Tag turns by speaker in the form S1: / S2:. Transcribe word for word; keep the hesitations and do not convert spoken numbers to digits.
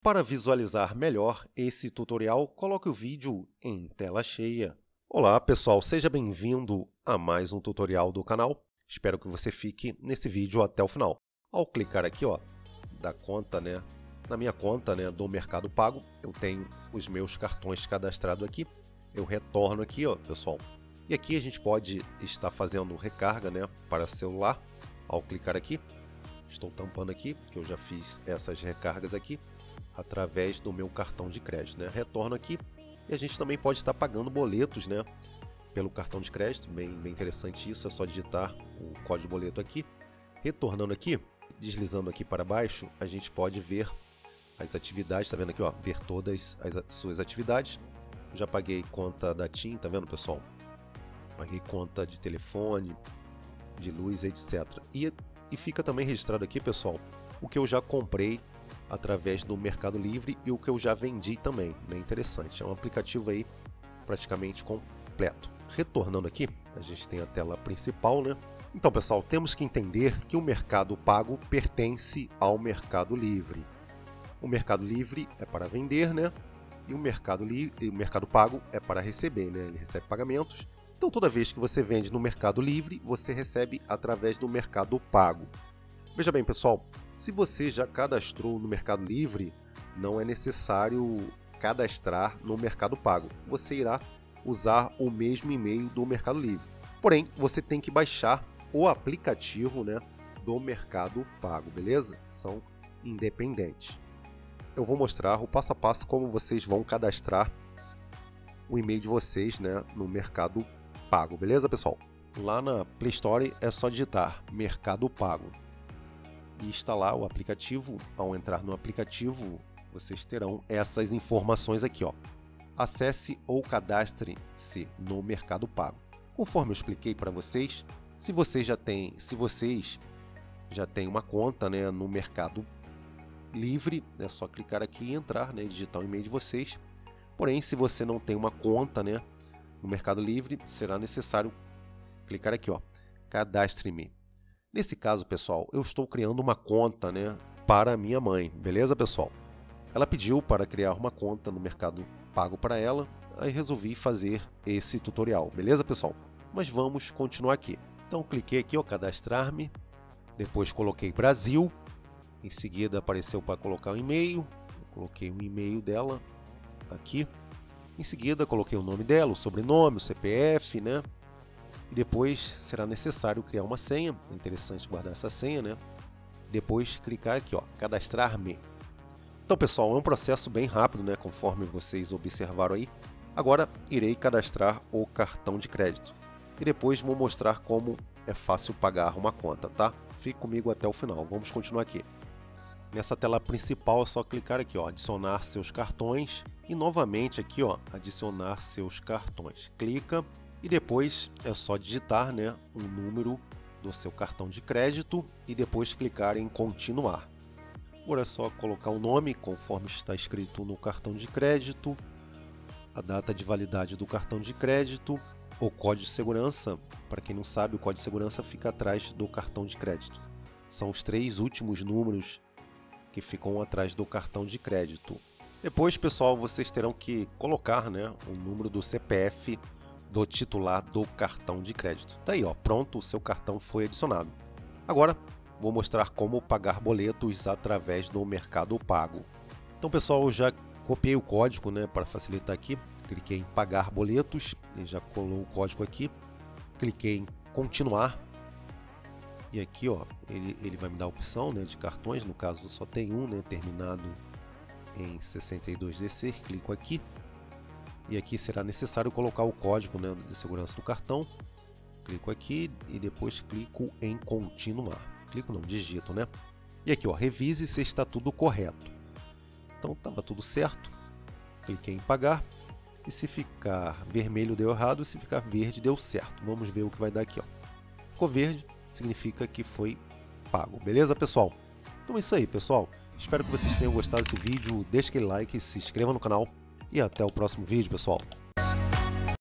S1: Para visualizar melhor esse tutorial, coloque o vídeo em tela cheia. Olá pessoal, seja bem-vindo a mais um tutorial do canal. Espero que você fique nesse vídeo até o final. Ao clicar aqui, ó, da conta, né, na minha conta, né, do Mercado Pago, eu tenho os meus cartões cadastrados aqui. Eu retorno aqui, ó, pessoal. E aqui a gente pode estar fazendo recarga, né, para celular. Ao clicar aqui, estou tampando aqui, que eu já fiz essas recargas aqui através do meu cartão de crédito, né? Retorno aqui e a gente também pode estar pagando boletos, né, pelo cartão de crédito. Bem, bem interessante isso, é só digitar o código de boleto aqui. Retornando aqui, deslizando aqui para baixo, a gente pode ver as atividades, tá vendo aqui, ó, ver todas as suas atividades. Já paguei conta da TIM, tá vendo, pessoal? Paguei conta de telefone, de luz, etcétera. E, e fica também registrado aqui, pessoal, o que eu já comprei através do Mercado Livre e o que eu já vendi também. Bem interessante, é um aplicativo aí praticamente completo. Retornando aqui, a gente tem a tela principal, né? Então, pessoal, temos que entender que o Mercado Pago pertence ao Mercado Livre. O Mercado Livre é para vender, né? E o Mercado, Li... o Mercado Pago é para receber, né? Ele recebe pagamentos. Então, toda vez que você vende no Mercado Livre, você recebe através do Mercado Pago. Veja bem, pessoal, se você já cadastrou no Mercado Livre, não é necessário cadastrar no Mercado Pago. Você irá usar o mesmo e-mail do Mercado Livre. Porém, você tem que baixar o aplicativo, né, do Mercado Pago, beleza? São independentes. Eu vou mostrar o passo a passo como vocês vão cadastrar o e-mail de vocês, né, no Mercado Pago, beleza, pessoal? Lá na Play Store é só digitar Mercado Pago e instalar o aplicativo. Ao entrar no aplicativo, vocês terão essas informações aqui, ó. Acesse ou cadastre-se no Mercado Pago. Conforme eu expliquei para vocês, se vocês já têm, se vocês já têm uma conta, né, no Mercado Livre, é só clicar aqui e entrar, né, digitar o e-mail de vocês. Porém, se você não tem uma conta, né, no Mercado Livre, será necessário clicar aqui, ó, cadastre-me. Nesse caso, pessoal, eu estou criando uma conta, né, para minha mãe, beleza, pessoal? Ela pediu para criar uma conta no Mercado Pago para ela, aí resolvi fazer esse tutorial, beleza, pessoal? Mas vamos continuar aqui. Então, cliquei aqui, ó, cadastrar-me, depois coloquei Brasil, em seguida apareceu para colocar o e-mail, coloquei o e-mail dela aqui, em seguida coloquei o nome dela, o sobrenome, o C P F, né? E depois será necessário criar uma senha. É interessante guardar essa senha, né? Depois clicar aqui, ó, cadastrar-me. Então, pessoal, é um processo bem rápido, né? Conforme vocês observaram aí. Agora irei cadastrar o cartão de crédito e depois vou mostrar como é fácil pagar uma conta, tá? Fique comigo até o final. Vamos continuar aqui. Nessa tela principal é só clicar aqui, ó, adicionar seus cartões e novamente aqui, ó, adicionar seus cartões. Clica. E depois é só digitar, né, um número do seu cartão de crédito e depois clicar em continuar. Agora é só colocar o nome conforme está escrito no cartão de crédito, a data de validade do cartão de crédito, o código de segurança. Para quem não sabe, o código de segurança fica atrás do cartão de crédito. São os três últimos números que ficam atrás do cartão de crédito. Depois, pessoal, vocês terão que colocar, né, o número do C P F do titular do cartão de crédito. Tá aí, ó, pronto, o seu cartão foi adicionado. Agora vou mostrar como pagar boletos através do Mercado Pago. Então, pessoal, eu já copiei o código, né, para facilitar aqui. Cliquei em pagar boletos e já colou o código aqui. Cliquei em continuar e aqui, ó, ele, ele vai me dar a opção, né, de cartões. No caso só tem um, né, terminado em sessenta e dois D C. Clico aqui. E aqui será necessário colocar o código, né, de segurança do cartão. Clico aqui e depois clico em continuar. Clico não, digito, né? E aqui, ó, revise se está tudo correto. Então estava tudo certo. Cliquei em pagar. E se ficar vermelho deu errado, se ficar verde deu certo. Vamos ver o que vai dar aqui, ó. Ficou verde, significa que foi pago. Beleza, pessoal? Então é isso aí, pessoal. Espero que vocês tenham gostado desse vídeo. Deixe aquele like, se inscreva no canal. E até o próximo vídeo, pessoal.